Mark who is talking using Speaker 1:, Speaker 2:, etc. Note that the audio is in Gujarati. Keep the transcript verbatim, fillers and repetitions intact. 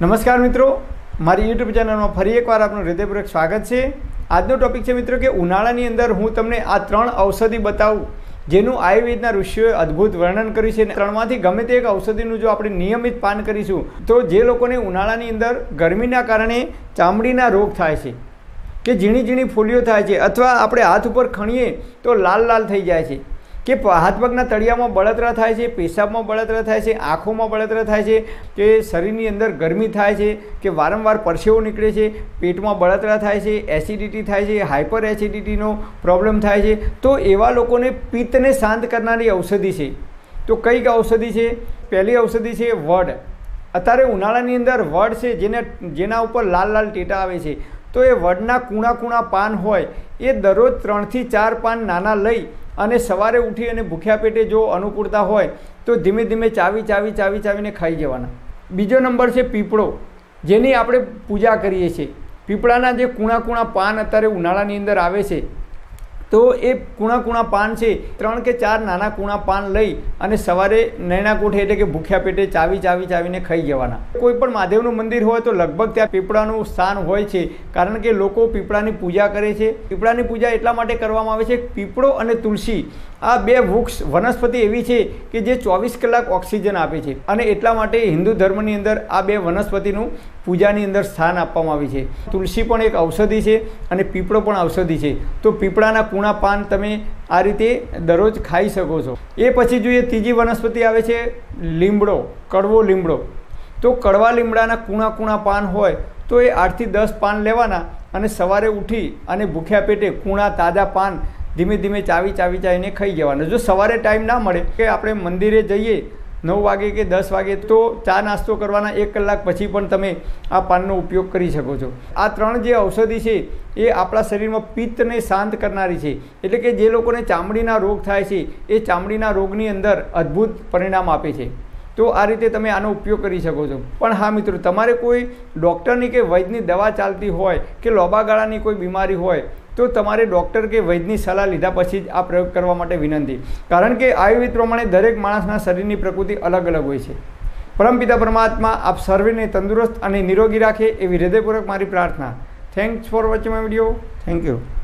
Speaker 1: નમસ્કાર મિત્રો, મારી યુટ્યુબ ચેનલમાં ફરી એકવાર આપનું હૃદયપૂર્વક સ્વાગત છે। આજનો ટોપિક છે મિત્રો કે ઉનાળાની અંદર હું તમને આ ત્રણ ઔષધિ બતાવું જેનું આયુર્વેદના ઋષિઓએ અદ્ભુત વર્ણન કર્યું છે। ત્રણમાંથી ગમે તે એક ઔષધિનું જો આપણે નિયમિત પાન કરીશું તો જે લોકોને ઉનાળાની અંદર ગરમીના કારણે ચામડીના રોગ થાય છે કે ઝીણી ઝીણી ફૂલીઓ થાય છે અથવા આપણે હાથ ઉપર ખણીએ તો લાલ લાલ થઈ જાય છે કે હાથ પગના તળિયામાં બળતરા થાય છે, પેશાબમાં બળતરા થાય છે, આંખોમાં બળતરા થાય છે, કે શરીરની અંદર ગરમી થાય છે, કે વારંવાર પરસેવો નીકળે છે, પેટમાં બળતરા થાય છે, એસિડિટી થાય છે, હાઇપર એસિડિટીનો પ્રોબ્લેમ થાય છે, તો એવા લોકોને પિત્તને શાંત કરનારી ઔષધિ છે। તો કઈ ઔષધિ છે? પહેલી ઔષધિ છે વડ। અત્યારે ઉનાળાની અંદર વડ છે જેને જેના ઉપર લાલ લાલ ટેટા આવે છે, તો એ વડના કૂણા કૂણા પાન હોય એ દરરોજ ત્રણથી ચાર પાન નાના લઈ અને સવારે ઉઠી અને ભૂખ્યા પેટે જો અનુકૂળતા હોય તો ધીમે ધીમે ચાવી ચાવી ચાવી ચાવીને ખાઈ જવાના। બીજો નંબર છે પીપળો, જેની આપણે પૂજા કરીએ છીએ। પીપળાના જે કૂણા કૂણા પાન અત્યારે ઉનાળાની અંદર આવે છે, તો એ કૂણા કૂણા પાન છે ત્રણ કે ચાર નાના કૂણા પાન લઈ અને સવારે નૈણા કોઠે એટલે કે ભૂખ્યા પેટે ચાવી ચાવી ચાવીને ખાઈ જવાના। કોઈ પણ મહાદેવનું મંદિર હોય તો લગભગ ત્યાં પીપળાનું સ્થાન હોય છે, કારણ કે લોકો પીપળાની પૂજા કરે છે। પીપળાની પૂજા એટલા માટે કરવામાં આવે છે, પીપળો અને તુલસી આ બે વૃક્ષ વનસ્પતિ એવી છે કે જે ચોવીસ કલાક ઓક્સિજન આપે છે, અને એટલા માટે હિન્દુ ધર્મની અંદર આ બે વનસ્પતિનું પૂજાની અંદર સ્થાન આપવામાં આવ્યું છે। તુલસી પણ એક ઔષધિ છે અને પીપળો પણ ઔષધિ છે, તો પીપળાના કૂણા પાન તમે આ રીતે દરરોજ ખાઈ શકો છો। એ પછી જોઈએ ત્રીજી વનસ્પતિ આવે છે લીમડો, કડવો લીમડો। તો કડવા લીમડાના કૂણા કૂણા પાન હોય તો એ આઠથી દસ પાન લેવાના અને સવારે ઉઠી અને ભૂખ્યા પેટે કૂણા તાજા પાન ધીમે ધીમે ચાવી ચાવી ચાવીને ખાઈ જવાના। જો સવારે ટાઈમ ના મળે કે આપણે મંદિરે જઈએ નવ વાગે કે દસ વાગે, તો ચા નાસ્તો કરવાના એક કલાક પછી પણ તમે આ પાનનો ઉપયોગ કરી શકો છો। આ ત્રણ જે ઔષધિ છે એ આપણા શરીરમાં પિત્તને શાંત કરનારી છે, એટલે કે જે લોકોને ચામડીના રોગ થાય છે એ ચામડીના રોગની અંદર અદ્ભુત પરિણામ આપે છે। તો આ રીતે તમે આનો ઉપયોગ કરી શકો છો। પણ હા મિત્રો, તમારે કોઈ ડૉક્ટરની કે વૈદ્યની દવા ચાલતી હોય કે લાંબા ગાળાની કોઈ બીમારી હોય તો તમારે ડૉક્ટર કે વૈદ્યની સલાહ લીધા પછી જ આ પ્રયોગ કરવા માટે વિનંતી, કારણ કે આયુર્વેદ પ્રમાણે દરેક માણસના શરીરની પ્રકૃતિ અલગ અલગ હોય છે। પરમપિતા પરમાત્મા આપ સર્વેને તંદુરસ્ત અને નિરોગી રાખે એવી હૃદયપૂર્વક મારી પ્રાર્થના। Thanks for watching my video. Thank you.